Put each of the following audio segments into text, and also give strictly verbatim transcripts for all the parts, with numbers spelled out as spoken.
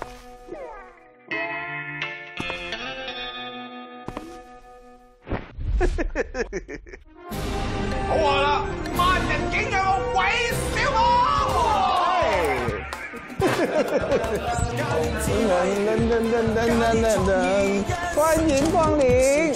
好話啦，萬人景仰我韋小寶。 噔噔噔噔噔噔噔，歡迎光臨。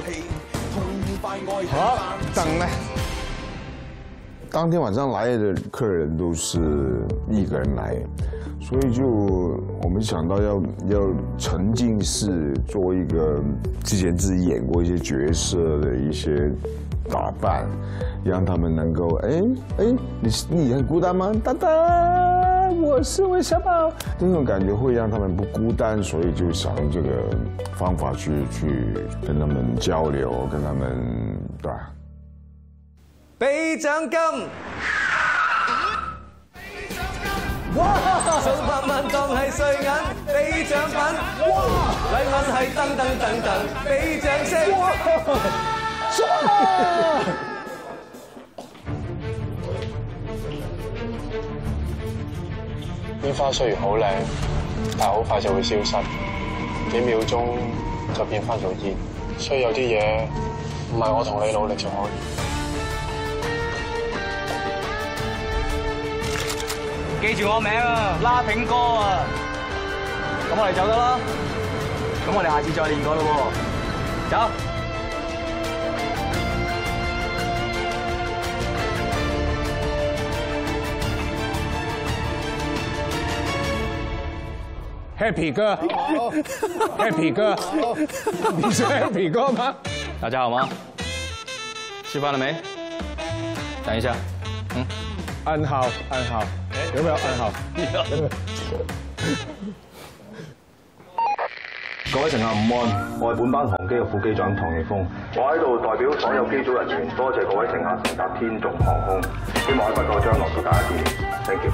好，等呢。當天晚上來的客人都是一個人來，所以就我們想到要要沉浸式做一個之前自己演過一些角色的一些打扮，讓他們能夠哎哎，你你很孤單嗎？當當，我是韋小寶，這種感覺會讓他們不孤單，所以就想用這個方法去去跟他們交流，跟他們對吧？ 俾獎金！哇！數百萬當係碎銀，俾獎品！哇！禮物係噔噔噔噔，俾掌聲！哇！ 煙花雖然好靚，但係好快就會消失，幾秒鐘就變翻做煙。所以有啲嘢唔係我同你努力就可以。 記住我名啊，拉炳哥啊！咁我哋走得啦，咁我哋下次再練過咯喎，走。 Happy 哥 ，Happy 哥，你是 Happy 哥嗎？ 大家好嗎？吃飯了沒？等一下，嗯， 暗號，暗號。有沒有暗號？有。 各位乘客午安，我係本班航機嘅副機長唐奕峰，我喺度代表所有機組人員，多謝各位乘客乘搭天眾航空，希望喺不久將來同大家見面 ，thank you。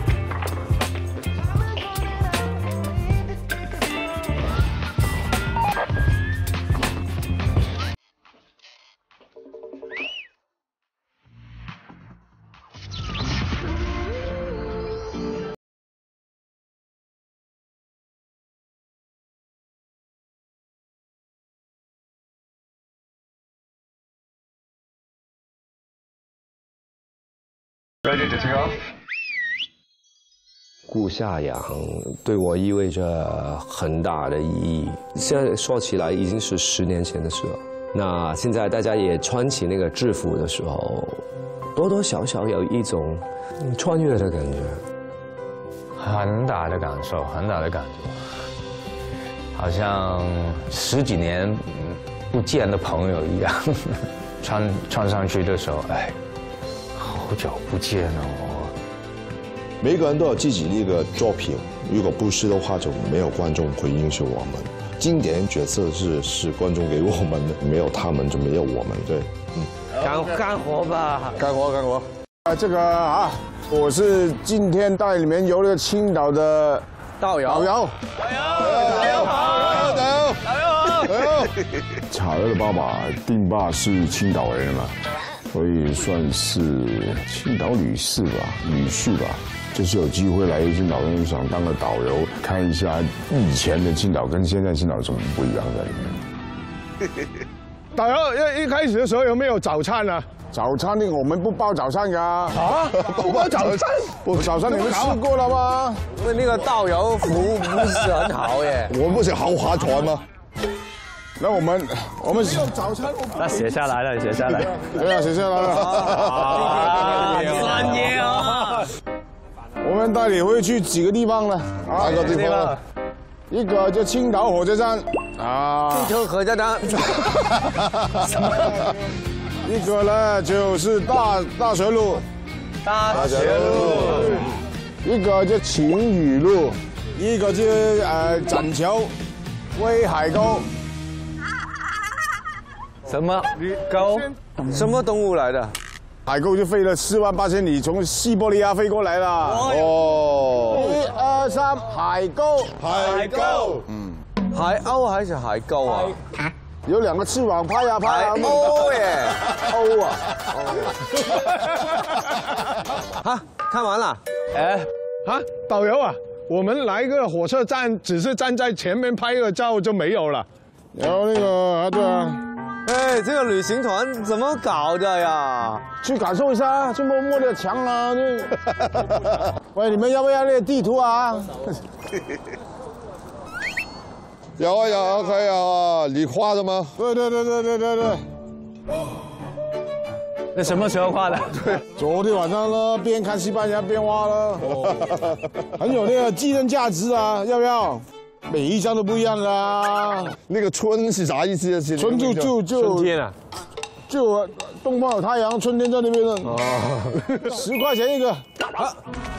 顾夏阳对我意味着很大的意义。现在说起来已经是十年前的事了。那现在大家也穿起那个制服的时候，多多少少有一种穿越的感觉， 很大的感受，很大的感觉，好像十几年不见的朋友一样。穿穿上去的时候，哎。好久不见哦！ 每个人都有自己的一个作品，如果不是的话，就没有观众会认识我们。经典角色是是观众给我们的，没有他们就没有我们。对， 嗯，干干活吧， 干活干活。啊，这个啊，我是今天带你们游那个青岛的导游。导游，导游，导游好，导游，导游好，导游。巧儿的爸爸丁爸是青岛人嘛。所以算是青岛女士吧，女婿吧。这次有机会来青岛就想当个导游，看一下以前的青岛跟现在青岛有什么不一样在里面。导游一一开始的时候有没有早餐啊？早餐呢，我们不包早餐噶。啊？不包早餐？不早餐你们吃过了吗？ 那个导游服务不是很好耶。 我们不是豪华团吗？那我们我们用早餐， 那写下来了，写下来。 对啊，写下来了。 专业啊！ 我们带你会去几个地方呢？哪个地方呢？一个就青岛火车站啊。 青岛火车站。 一个呢就是大大学路。 大学路。 一个就晴雨路，一个就呃展桥、威海沟。 什么沟？什么动物来的？ 海沟就飞了四万八千里，从西伯利亚飞过来了。哦，一二三，海沟，海沟。嗯， 海鸥还是海沟啊？ 有两个翅膀，拍呀拍呀。 鸥耶，鸥啊。好，看完了。 哎，啊，导游啊， 我们来个火车站，只是站在前面拍个照就没有了。然后那个啊，对啊， 哎，这个旅行团怎么搞的呀？ 去感受一下，去摸摸那个墙啊。喂，你们要不要那个地图啊？ 有啊有啊，可以啊，你画的吗？ 对对对对对对对。 那什么时候画的？ 对，昨天晚上呢，边看西班牙边画了，很有那个纪念价值啊，要不要？每一张都不一样啊。 那个春是啥意思啊？ 春就就就春天啊， 就东方有太阳，春天在那边呢。哦，十块钱一个。啊，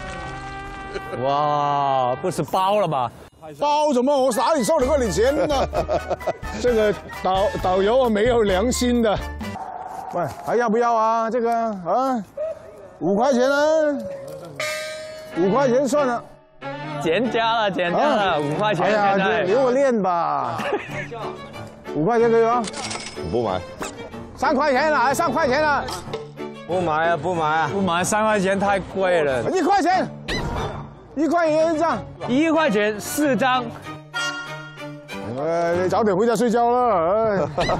哇，不是包了吧？ 包什么？我哪里收得过你钱呢？这个导导游啊，没有良心的。喂，还要不要啊？这个啊，五块钱啊，五块钱算了。 减价了，减价了，五块钱。 哎呀，就留我练吧。五块钱可以吗？ 不买。 三块钱了，三块钱了。 不买啊，不买啊， 不买，三块钱太贵了。 一块钱，一块钱一张。 一块钱四张。 哎，你早点回家睡觉了。哎。